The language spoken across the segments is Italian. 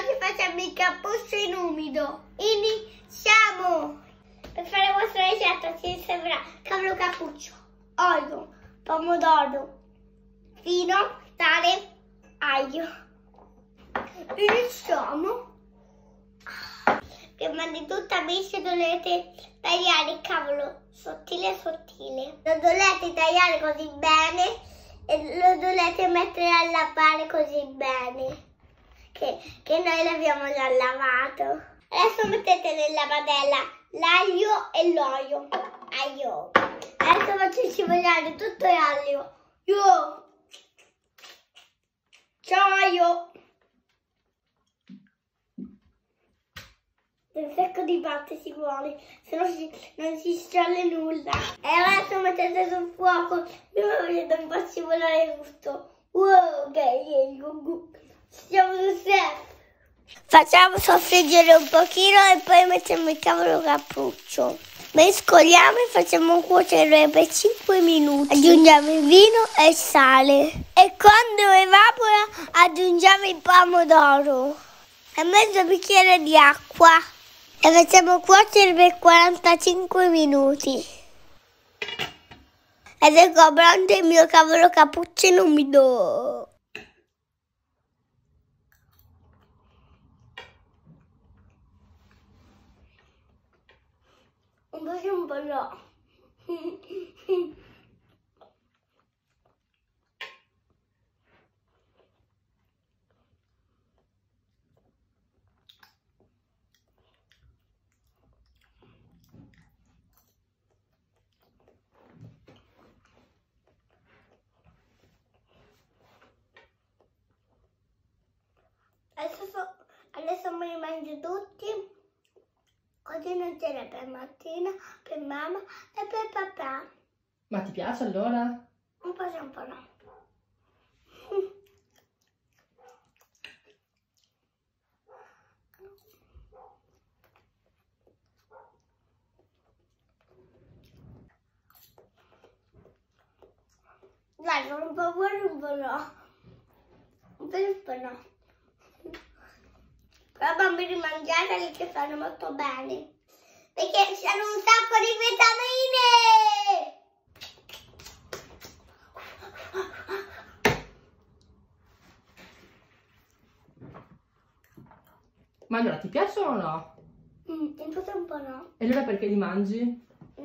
oggi facciamo il cappuccio in umido. Iniziamo! Per fare la vostra ricetta ci servirà cavolo cappuccio, olio, pomodoro, vino, sale, aglio. Iniziamo! Prima di tutto amici dovete tagliare il cavolo sottile sottile. Lo dovete tagliare così bene e lo dovete mettere a lavare così bene. Che noi l'abbiamo già lavato. Adesso mettete nella padella l'aglio e l'olio. Aglio. Adesso faccio scivolare tutto l'aglio. Ciao aglio. Un sacco di latte ci vuole, se no non si scioglie nulla. E adesso mettete sul fuoco. Io voglio un po' scivolare tutto. Wow, ok. Siamo sul set. Facciamo soffriggere un pochino e poi mettiamo il cavolo cappuccio. Mescoliamo e facciamo cuocere per 5 minuti. Aggiungiamo il vino e il sale. E quando evapora aggiungiamo il pomodoro e mezzo bicchiere di acqua. E facciamo cuocere per 45 minuti. Ed ecco pronto il mio cavolo cappuccio in umido. Un po' no. Adesso me li mangio tutti. Così non ce n'è per Martina, per mamma e per papà. Ma ti piace allora? Un po' sì, un po' no. Dai, sono un po' buono, un po' no. Un po' no. Però bambini mangiateli che fanno molto bene. Perché c'hanno un sacco di vitamine! Ma allora ti piacciono o no? Un po' no. E allora perché li mangi?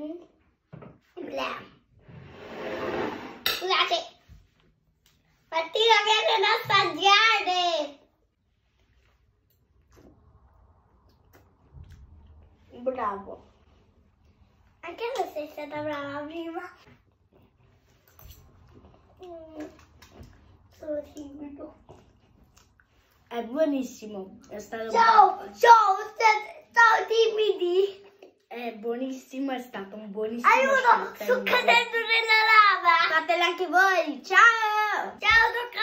Bleh. Scusate. Martina viene da assaggiare. Bravo. Anche tu sei stata brava prima. Sono timido. È buonissimo. È stato ciao, ciao timidi. È buonissimo, è stato un buonissimo. Aiuto, sto cadendo nella lava. Fatelo anche voi. Ciao. Ciao,